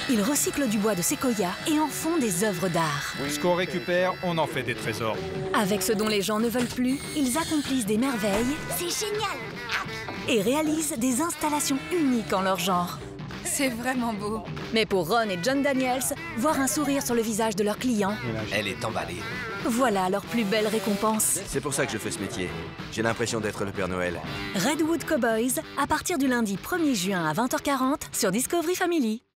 Ils recyclent du bois de séquoia et en font des œuvres d'art. Ce qu'on récupère, on en fait des trésors. Avec ce dont les gens ne veulent plus, ils accomplissent des merveilles. C'est génial! Et réalisent des installations uniques en leur genre. C'est vraiment beau. Mais pour Ron et John Daniels, voir un sourire sur le visage de leurs clients, Elle est emballée. voilà leur plus belle récompense. C'est pour ça que je fais ce métier. J'ai l'impression d'être le Père Noël. Redwood Cowboys, à partir du lundi 1er juin à 20h40 sur Discovery Family.